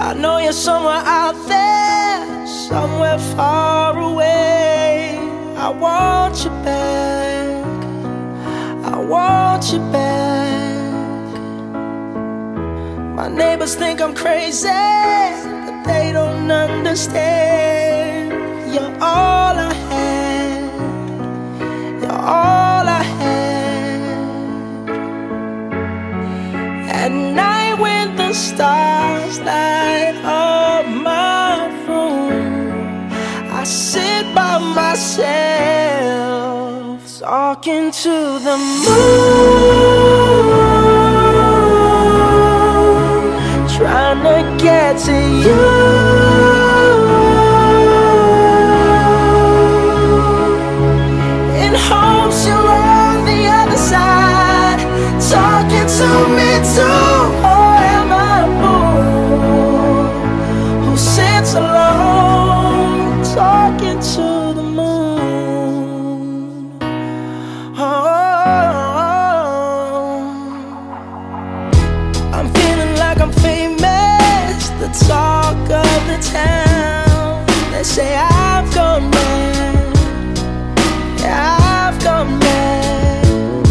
I know you're somewhere out there, somewhere far away. I want you back, I want you back. My neighbors think I'm crazy, but they don't understand. You're all I had, you're all I had. At night when the stars light up my room, I sit by myself, talking to the moon, trying to get to you. In hopes you're on the other side, talking to me too. Or am I a fool who sits alone, talking to the moon? Oh, I'm feeling like I'm famous, the talk of the town. They say I've gone mad, yeah, I've gone mad.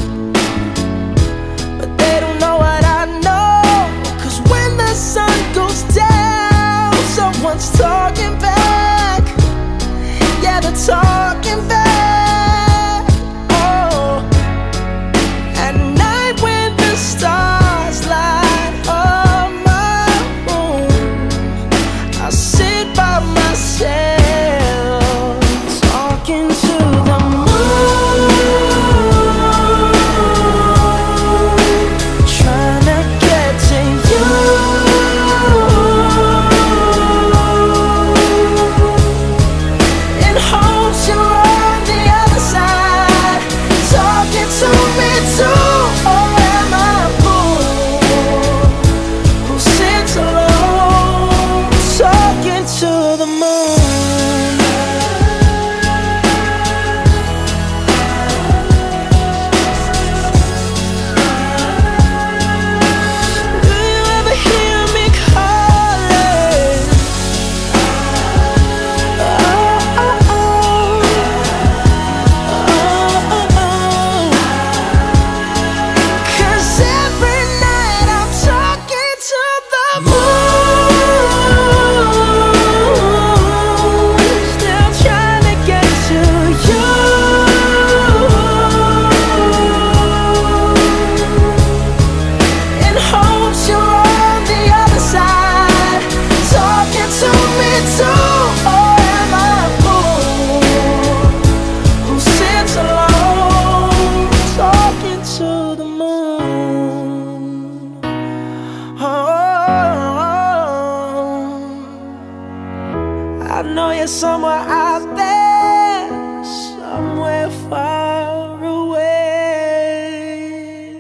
But they don't know what I know, 'cause when the sun goes down, someone's talking back. Yeah, they're talking back. Oh, at night when the stars light up my room, I sit by myself, talking to the moon, trying to get to you. In hopes you're on the other side, talking to me too. Or am I a fool who sits alone, talking to the moon? Do you ever hear me calling? Oh, oh, oh. Oh, oh, oh. 'Cause every night I'm talking to the moon, still trying to get to you. In hopes you're on the other side, talking to me too. Or am I a fool who sits alone, talking to the moon? Oh, I know you're somewhere out there, somewhere far away.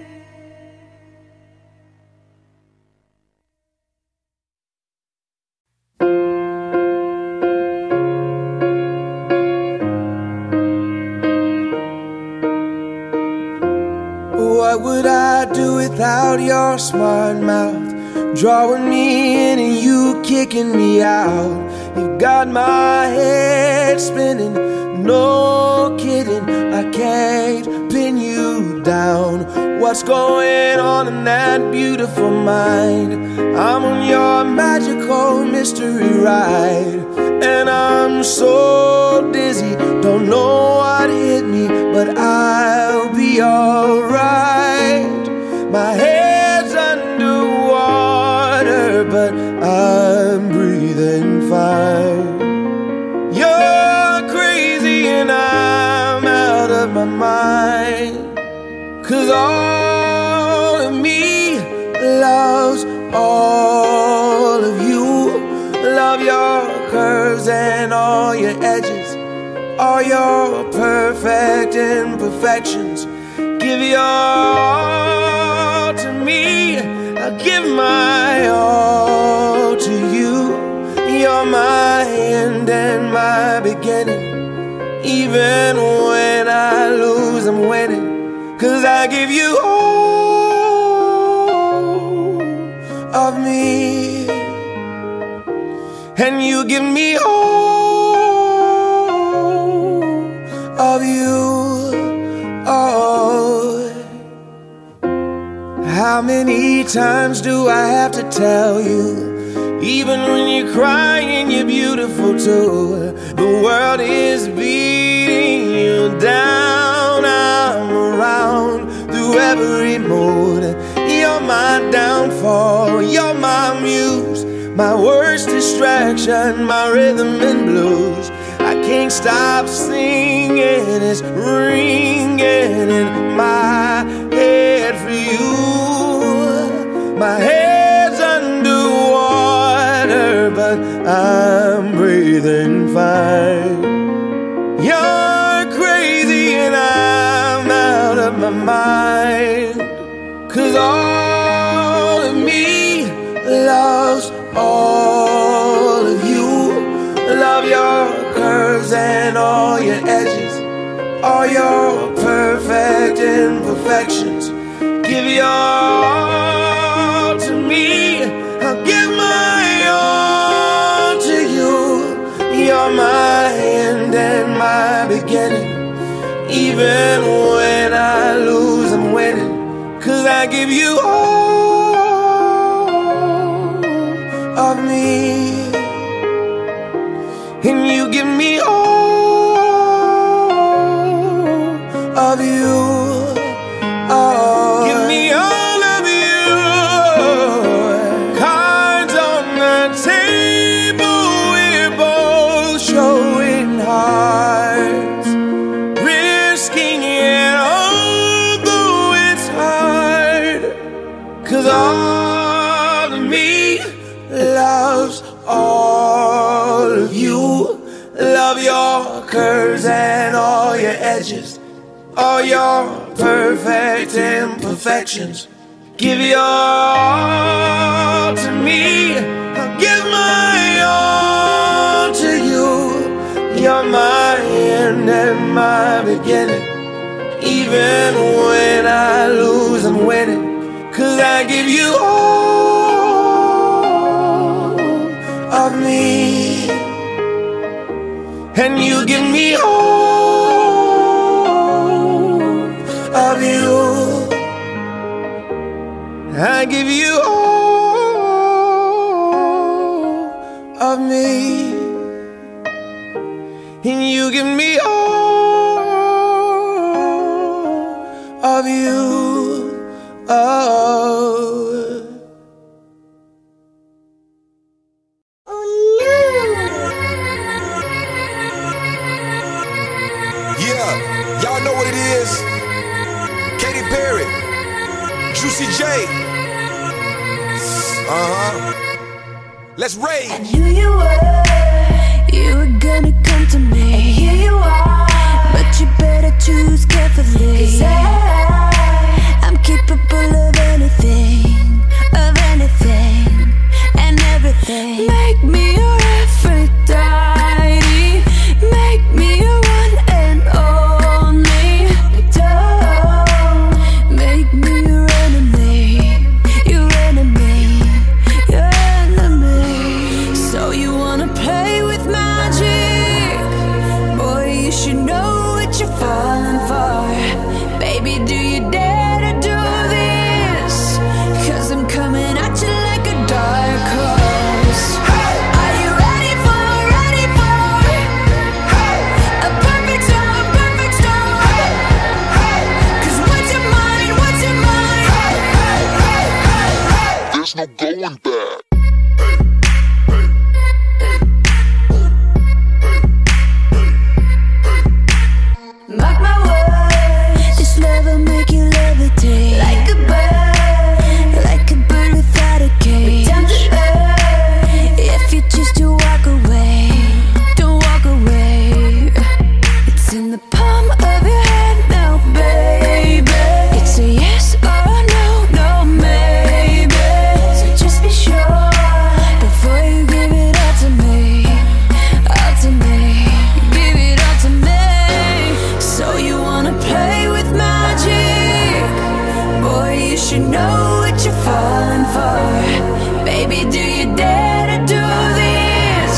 What would I do without your smart mouth? Drawing me in and you kicking me out. You've got my head spinning, no kidding. I can't pin you down. What's going on in that beautiful mind? I'm on your magical mystery ride, and I'm so dizzy, don't know what hit me, but I'll be alright. My head's underwater, but I'm breathing fine. You're crazy and I'm out of my mind, 'cause all of me loves all of you. Love your curves and all your edges, all your perfect imperfections. Give your all to me, I'll give my all to you. You're my end and my beginning. Even when I lose, I'm winning, 'cause I give you all of me. and you give me all of you. Oh, how many times do I have to tell you? Even when you're crying, you're beautiful too. The world is beating you down. I'm around through every mood. You're my downfall, you're my muse, my worst distraction, my rhythm and blues. I can't stop singing, it's ringing in my head for you. My head's underwater, but I'm breathing fine. You're crazy and I'm out of my mind. 'Cause all of me loves all of you. Love your curves and all your edges, all your perfect imperfections. Give your all to me, I'll give my all to you. You're my end and my beginning. Even when I lose, I'm winning. 'Cause I give you all of me, and you give me all of you. Oh, give me all of you. Cards on the table, we're both showing hearts, risking it although it's hard. 'Cause all of me loves all of you. Love your curves and all your edges, all your perfect imperfections. Give your all to me, I'll give my all to you. You're my end and my beginning. Even when I lose, I'm winning. 'Cause I give you all of me, and you give me all of you. I give you all of me, and you give me all of you. Oh. Y'all know what it is. Katy Perry, Juicy J. Let's rage. I knew you were gonna come to me. And here you are, but you better choose carefully. 'Cause I'm capable of anything, and everything. Make me your Aphrodite, make me your one and only. Don't make me your enemy, your enemy, your enemy. So you wanna play with magic? Boy, you should know what you're falling for. Baby, do you dare to do this? 'Cause I'm coming at you like a dark horse. Are you ready for a perfect storm, perfect storm? 'Cause what's your mind, There's no going back. mark my words, this love will make you levitate like a bird without a cage. Down to earth, if you choose to walk away, don't walk away. It's in the palm of your hand now, baby. It's a yes or a no, no maybe. So just be sure before you give it all to me, all to me. Give it all to me. So you wanna play with magic? Boy, you should know what you're falling for. Baby, do you dare to do this?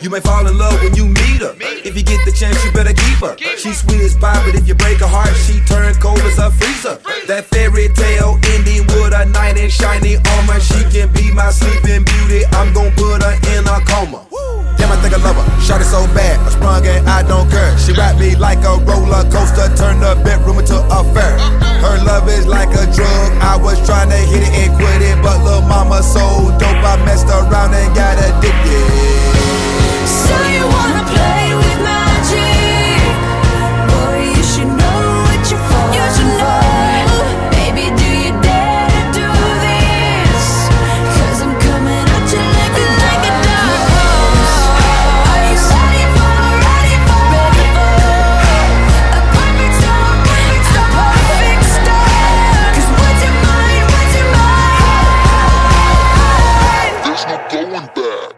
You may fall in love when you meet her. If you get the chance, you better keep her. She's sweet as pie, but if you break her heart, she turn cold as a freezer. That fairy tale ending with a knight in shiny armor. She can be my sleeping beauty. I'm gon' put her in a coma. Damn, I think I love her. Shot it so bad, I sprung and I don't care. She wrapped me like a roller coaster, turned the bedroom into a fair. Her love is like a drug. I was trying to hit it and quit it, but lil' mama so dope, I messed around and got addicted. So you wanna play with magic? Boy, you should know what you're falling for. Baby, do you dare to do this? 'Cause I'm coming at you like a dark horse. Are you ready for a perfect storm, a perfect storm? 'Cause what's your mind, what's your mind? There's no going back.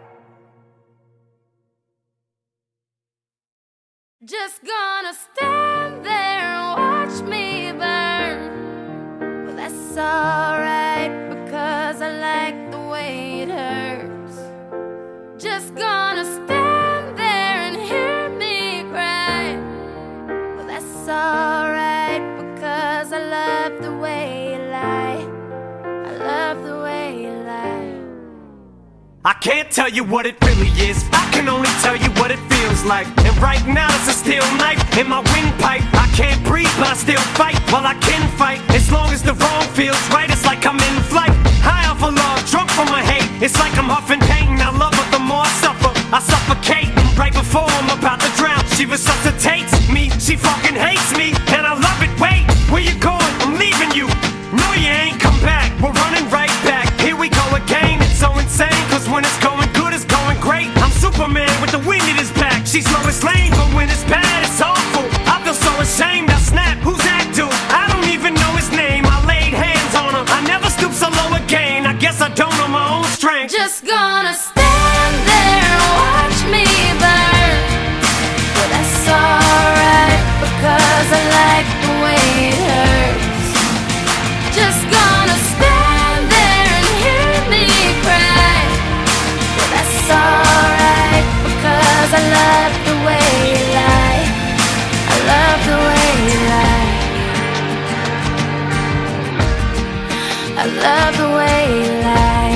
Just gonna stand there and watch me burn. Well, that's alright, because I like the way it hurts. Just gonna stand there and hear me cry. Well, that's alright, because I love the way you lie. I love the way you lie. I can't tell you what it really is, I can only tell you what it feels like. And right now it's a steel knife in my windpipe. I can't breathe but I still fight, well I can fight. As long as the wrong feels right, it's like I'm in flight. High off of love, drunk from my hate. It's like I'm huffing pain, I love her the more I suffer. I suffocate, right before I'm about to drown. She resuscitates me, she fucking hates me, and I love it. Wait, where you going? I'm leaving you. No you ain't, come back, we're running right back. Here we go again, it's so insane. 'Cause when it's going good, it's going great. I'm Superman with the wind in his back. She's Lois Lane, but when it's bad, it's awful. I feel so ashamed, I snap, who's that dude? I don't even know his name, I laid hands on him. I never stoop so low again, I guess I don't know my own strength. Just gonna stand there and watch me burn. Well, that's alright, because I like the way it hurts. Just gonna stand there and hear me cry. Well, that's alright, because I love the way you lie. I love the way you lie. I love the way you lie.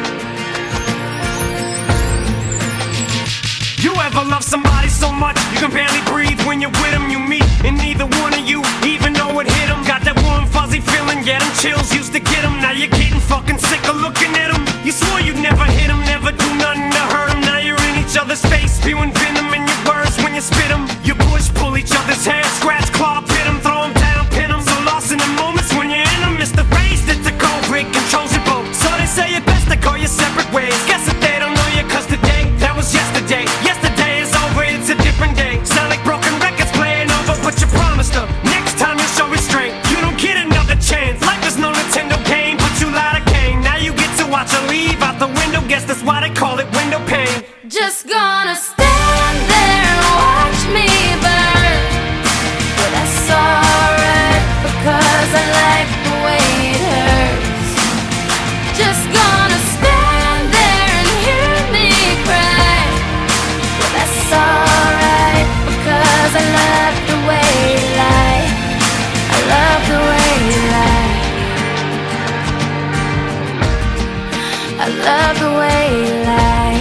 You ever love somebody so much you can barely breathe when you're with them? You meet and neither one of you even know it hit them. Got that warm fuzzy feeling, yeah, them chills used to get them. Now you're getting fucking sick of looking at them. You swore you'd never hit them, never do nothing to hurt them. Now you're in each other's face, spewing venom in your words when you spit them. You push, pull each other's hair, scratch, claw, pit them, throw them down, pin them. So lost in the moments when you're in them, it's the race that's a cold break, controls your boat. So they say it best to go your separate ways. Guess that they don't know you, 'cause today, that was yesterday. Yesterday is over, it's a different day. Sound like broken records playing over, but you promised her next time you'll show restraint. You don't get another chance, life is no Nintendo game, but you lied again. Now you get to watch her leave out the window, guess that's why they call it window pane. Just gonna stand there and watch me burn. Well, that's alright, because I like the way it hurts. Just gonna stand there and hear me cry. Well, that's alright, because I love the way you lie. I love the way you lie. I love the way you lie.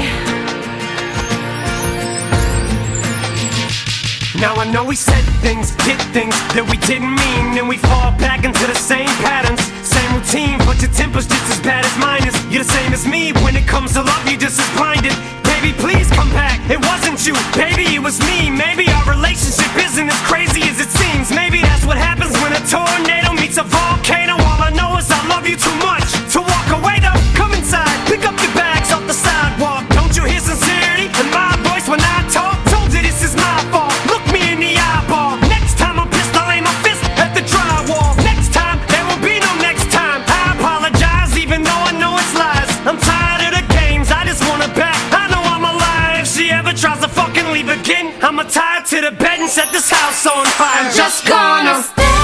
Now I know we said things, did things that we didn't mean, and we fall back into the same patterns, same routine, but your temper's just as bad as mine is. You're the same as me, when it comes to love, you're just as blinded. Baby, please come back, it wasn't you, baby, it was me. Maybe our relationship isn't as crazy as it seems. Maybe that's what happens when a tornado meets a volcano. All I know is I love you too much to walk away though. Come inside, pick up your bags off the sidewalk. Don't you hear sincerity in my voice when I talk? Told you this is my fault, look me in the eyeball. Next time I'm pissed, I'll aim my fist at the drywall. Next time, there won't be no next time. I apologize even though I know it's lies. I'm tired of the games, I just want her back. I know I'm alive, if she ever tries to fucking leave again, I'ma tie her to the bed and set this house on fire. I'm just gonna stay